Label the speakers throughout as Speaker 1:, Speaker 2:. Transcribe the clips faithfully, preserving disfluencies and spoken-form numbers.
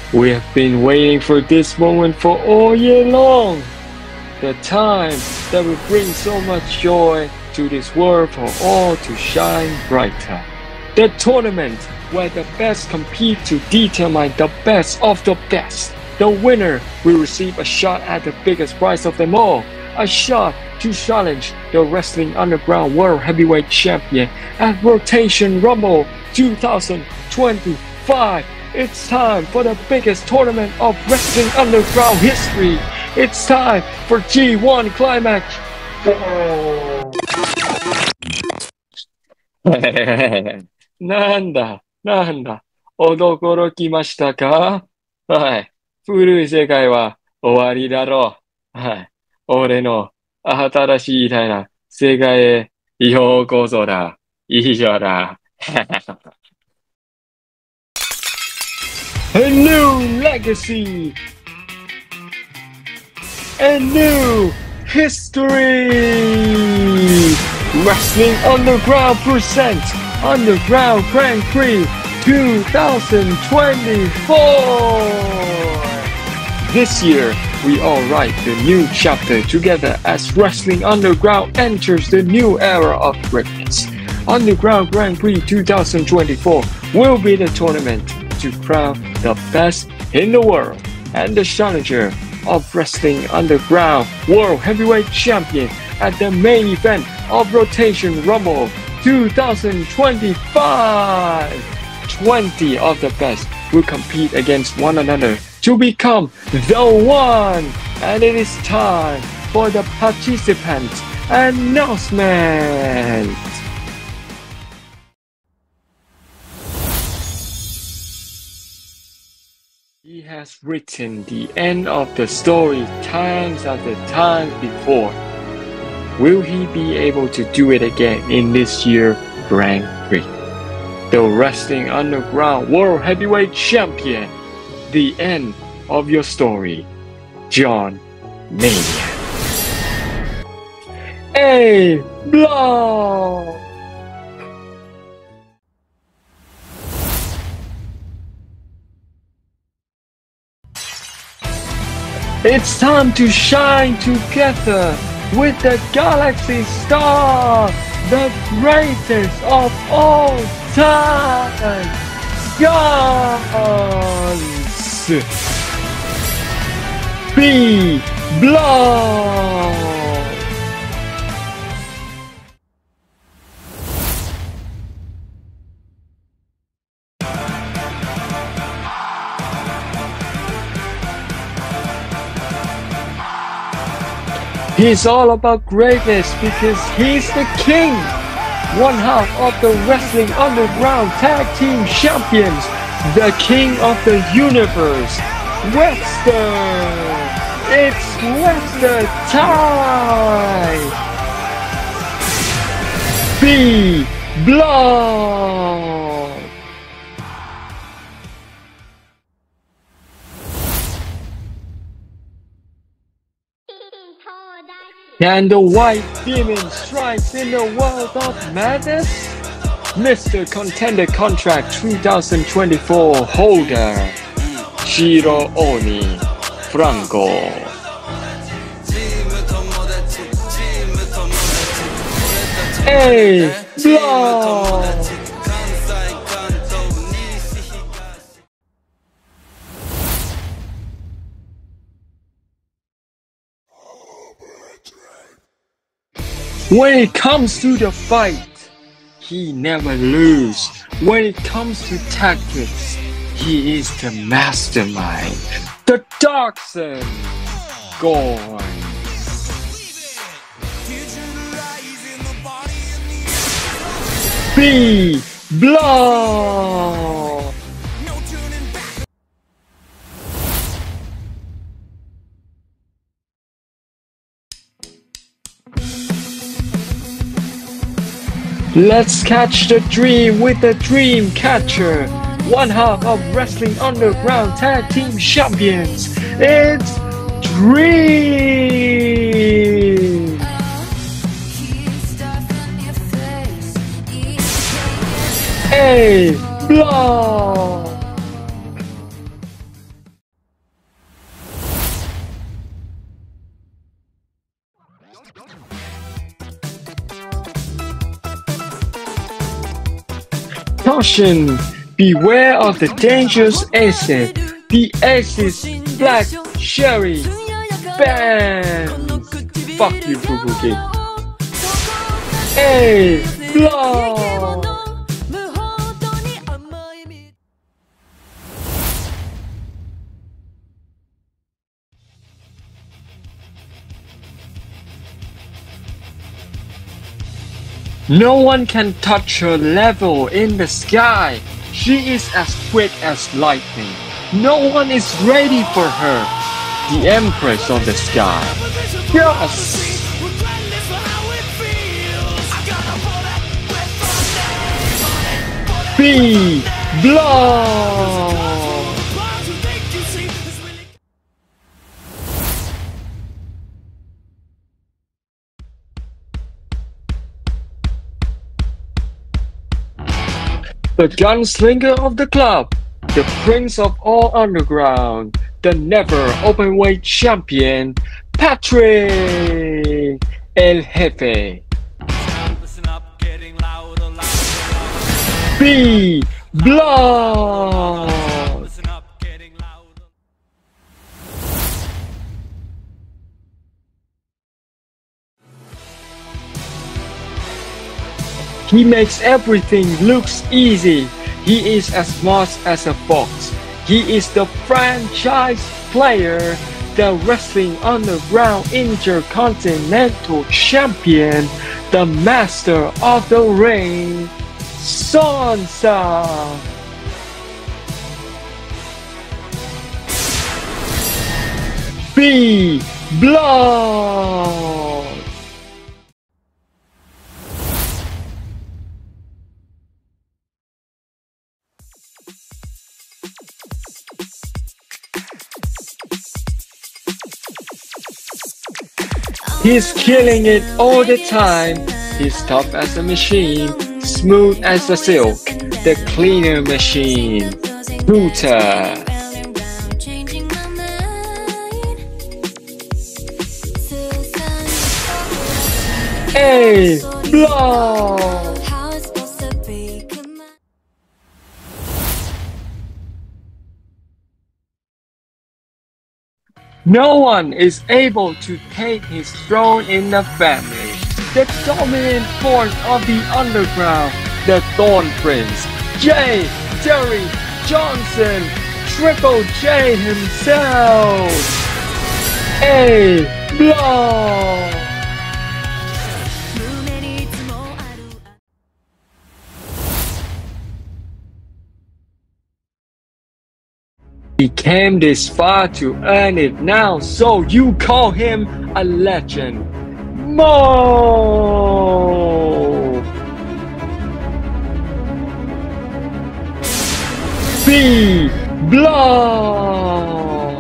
Speaker 1: We have been waiting for this moment for all year long. The time that will bring so much joy to this world for all to shine brighter. The tournament where the best compete to determine the best of the best. The winner will receive a shot at the biggest prize of them all. A shot to challenge the Wrestling Underground World Heavyweight Champion at Rotation Rumble twenty twenty-five. It's time for the biggest tournament of Wrestling Underground history. It's time for G one Climax. なんだ、なんだ、驚きましたか？はい。古い世界は終わりだろう。はい。俺の新しいみたいな世界へようこそだ。以上だ。A new legacy! A new history! Wrestling Underground presents Underground Grand Prix twenty twenty-four! This year, we all write the new chapter together as Wrestling Underground enters the new era of greatness. Underground Grand Prix twenty twenty-four will be the tournament to crown the best in the world and the challenger of Wrestling Underground World Heavyweight Champion at the main event of Rotation Rumble twenty twenty-five. twenty of the best will compete against one another to become the one. And it is time for the participant announcement. He has written the end of the story times after times before. Will he be able to do it again in this year's Grand Prix? The Wrestling Underground World Heavyweight Champion. The end of your story, John Mania. A block. It's time to shine together with the Galaxy Star, the greatest of all time, Guns B. Block. He's all about greatness because he's the king, one half of the Wrestling Underground Tag Team Champions, the king of the universe, Webster. It's Webster time. B. Block. Can the White Demon strikes in the world of madness? Mister Contender Contract twenty twenty-four holder, Shiro Oni Franco. A block. When it comes to the fight, he never loses. When it comes to tactics, he is the mastermind. The Darkson Gorn. B. Block. Let's catch the dream with the Dream Catcher, one half of Wrestling Underground Tag Team Champions. It's Dream! A block! Caution! Beware of the dangerous acid. The acid black cherry. Bam! Fuck you, Fubuki. Hey, blow! No one can touch her level in the sky. She is as quick as lightning. No one is ready for her. The Empress of the Sky. Yes! B. Blow! The gunslinger of the club, the prince of all underground, the never openweight champion, Patrick El Jefe. B. Blood. He makes everything looks easy. He is as smart as a fox. He is the franchise player, the Wrestling Underground Intercontinental Champion, the Master of the Ring, Sansa. B. Blood. He's killing it all the time. He's tough as a machine, smooth as a silk, the cleaner machine, Buta. Hey, blow! No one is able to take his throne in the family. The dominant force of the underground, the Thorn Prince, J. Terry Johnson, Triple J himself. A. Blow. He came this far to earn it now, so you call him a legend. Mo! B. Blood!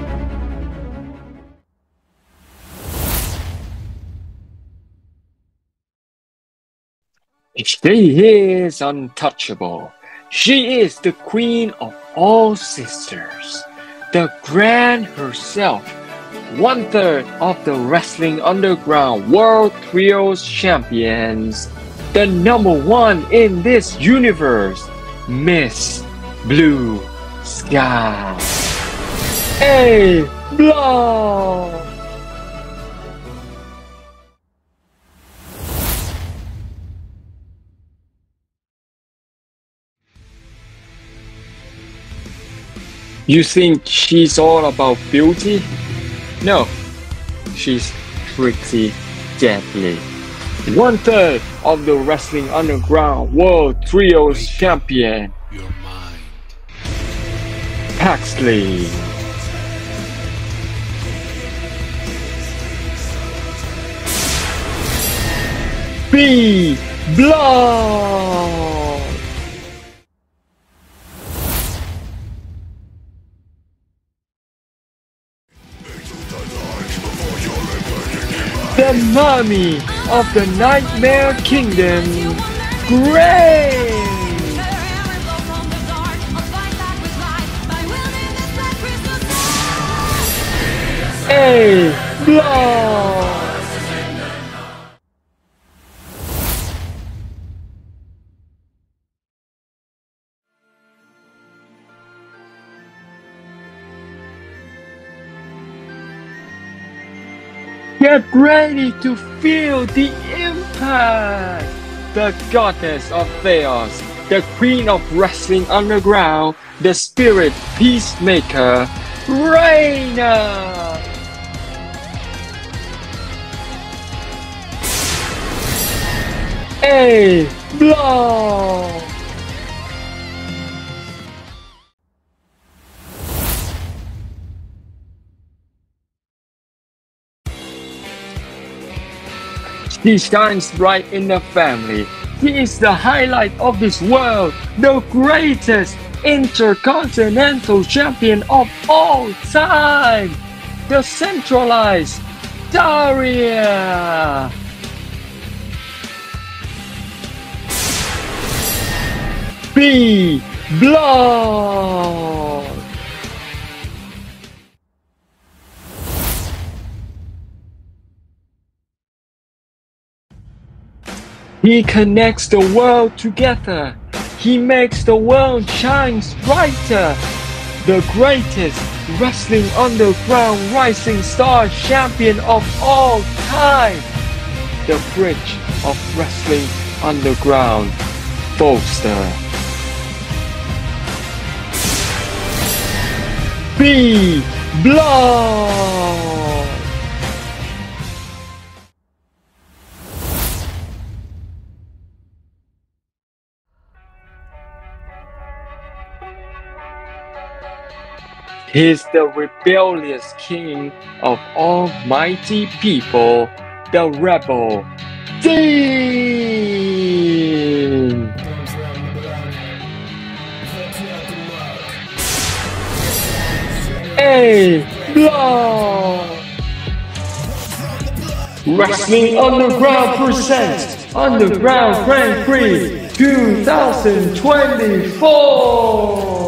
Speaker 1: She is untouchable. She is the queen of all sisters, the Grand herself, one third of the Wrestling Underground World Trios Champions, the number one in this universe, Miss Blue Sky. A. Blood. You think she's all about beauty? No, she's pretty deadly. One third of the Wrestling Underground World Trios Champion,
Speaker 2: your mind.
Speaker 1: Paxley. B. Blood. The mummy of the Nightmare Kingdom, Grace! A. Blood! Get ready to feel the impact! The goddess of chaos, the queen of wrestling underground, the spirit peacemaker, Reina! A block! She shines bright in the family. He is the highlight of this world, the greatest intercontinental champion of all time, the centralized Daria. B block. He connects the world together. He makes the world shine brighter. The greatest wrestling underground rising star champion of all time. The bridge of wrestling underground bolster. B block. He's the rebellious king of almighty people, the rebel Dean! A block! Wrestling Underground presents Underground Grand Prix twenty twenty-four!